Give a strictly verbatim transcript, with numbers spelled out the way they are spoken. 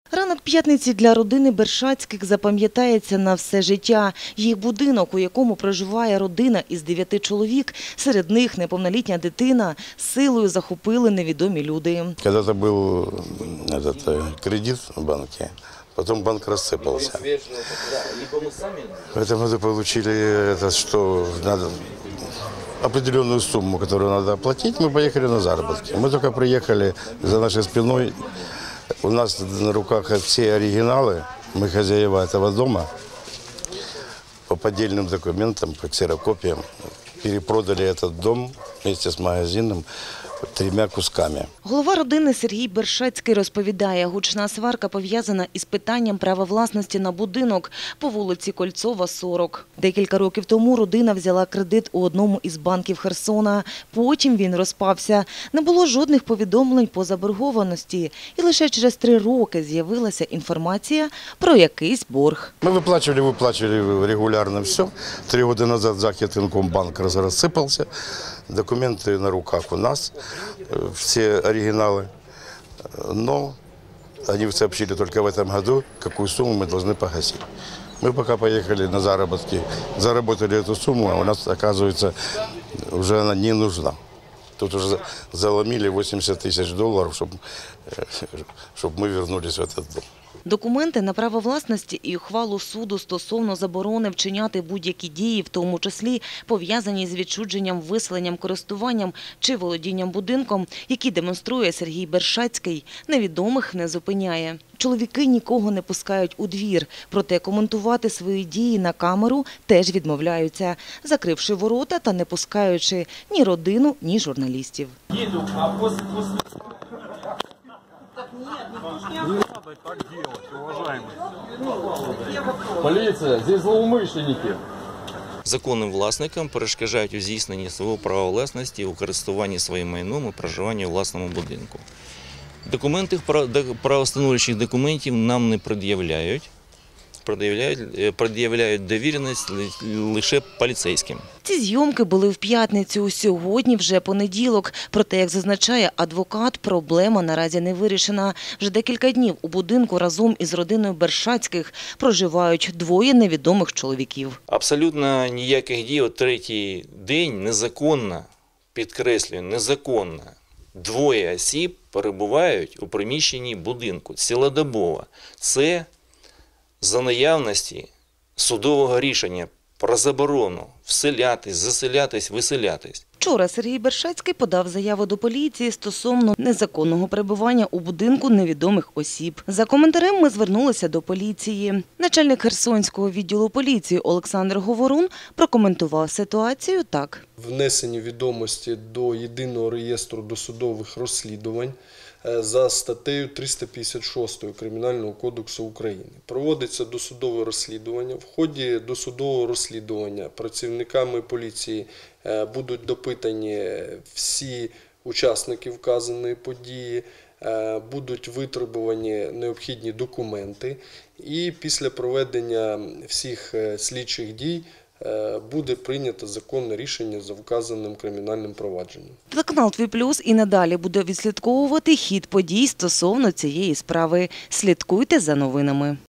Ранок п'ятниці для родини Бершацьких запам'ятається на все життя. Їх будинок, у якому проживає родина із дев'яти чоловік, серед них неповнолітня дитина, силою захопили невідомі люди. Коли-то був этот, кредит в банку, потом банк рассыпался. В этом году получили, это, что надо определенную сумму, которую надо оплатить, мы поехали на заработки. Мы только приехали, за нашей спиной, у нас на руках все оригиналы, мы хозяева этого дома, по поддельным документам, по ксерокопиям, перепродали этот дом вместе с магазином трьома кусками. Голова родини Сергій Бершацький розповідає, гучна сварка пов'язана із питанням права власності на будинок по вулиці Кольцова, сорок. Декілька років тому родина взяла кредит у одному із банків Херсона. Потім він розпався. Не було жодних повідомлень по заборгованості. І лише через три роки з'явилася інформація про якийсь борг. Ми виплачували, виплачували регулярно все. Три роки назад Західинкомбанк розсипався. Документы на руках у нас, все оригиналы, но они сообщили только в этом году, какую сумму мы должны погасить. Мы пока поехали на заработки, заработали эту сумму, а у нас, оказывается, уже она не нужна. Тут уже заломили восемьдесят тысяч долларов, чтобы, чтобы мы вернулись в этот дом. Документи на право власності і ухвалу суду стосовно заборони вчиняти будь-які дії, в тому числі пов'язані з відчуженням, виселенням, користуванням чи володінням будинком, які демонструє Сергій Бершацький, невідомих не зупиняє. Чоловіки нікого не пускають у двір, проте коментувати свої дії на камеру теж відмовляються, закривши ворота та не пускаючи ні родину, ні журналістів. Їду, а после... Не надо так делать, уважаемые. Полиция, здесь злоумышленники. Законним власникам перешкоджають у здійсненні свого права власності, у користуванні своїм майном і проживанні у власному будинку. Документи, правовстановлюючих документів нам не пред'являють. Пред'являють, пред'являють довіреність лише поліцейським. Ці зйомки були в п'ятницю, сьогодні вже понеділок. Проте, як зазначає адвокат, проблема наразі не вирішена. Вже декілька днів у будинку разом із родиною Бершацьких проживають двоє невідомих чоловіків. Абсолютно ніяких дій, от третій день незаконно, підкреслюю, незаконно. Двоє осіб перебувають у приміщенні будинку цілодобово. Це за наявності судового рішення про заборону вселятись, заселятись, виселятись. Вчора Сергій Бершацький подав заяву до поліції стосовно незаконного перебування у будинку невідомих осіб. За коментарем ми звернулися до поліції. Начальник Херсонського відділу поліції Олександр Говорун прокоментував ситуацію так. Внесені відомості до єдиного реєстру досудових розслідувань за статтею триста п'ятдесят шість Кримінального кодексу України. Проводиться досудове розслідування. В ході досудового розслідування працівниками поліції будуть допитані всі учасники вказаної події, будуть витребувані необхідні документи і після проведення всіх слідчих дій буде прийнято законне рішення за вказаним кримінальним провадженням. Телеканал «Твій плюс» і надалі буде відслідковувати хід подій стосовно цієї справи. Слідкуйте за новинами.